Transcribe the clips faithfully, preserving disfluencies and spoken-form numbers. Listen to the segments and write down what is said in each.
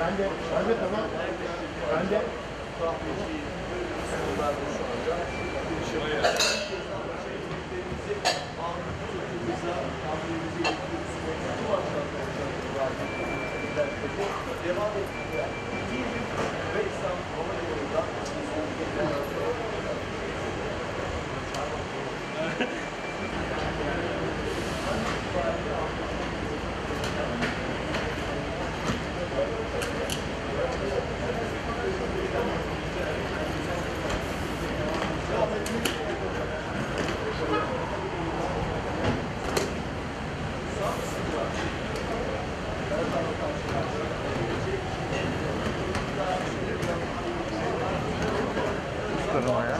Ben de, ben de tamam. Ben de. Devam ettiler. İki yıl ve İstanbul Hava Yolu'ndan ya.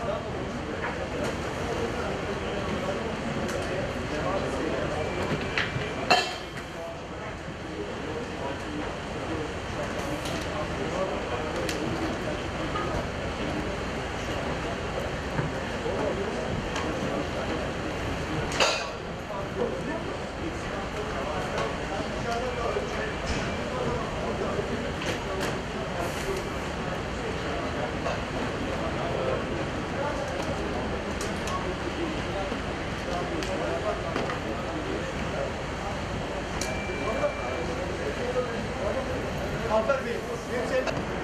Alper Bey, yüksel.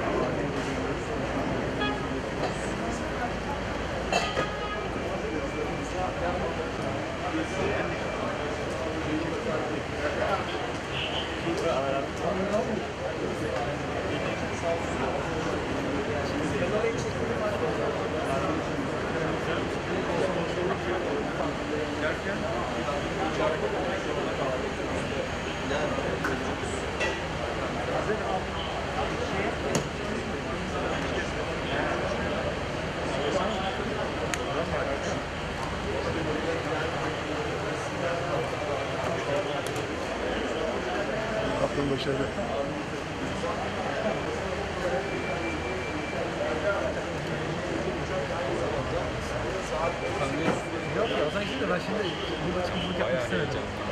Kaptan başarılı. Yok ya, o zaman şimdi ben şimdi bu açıklık yapmak istemedim.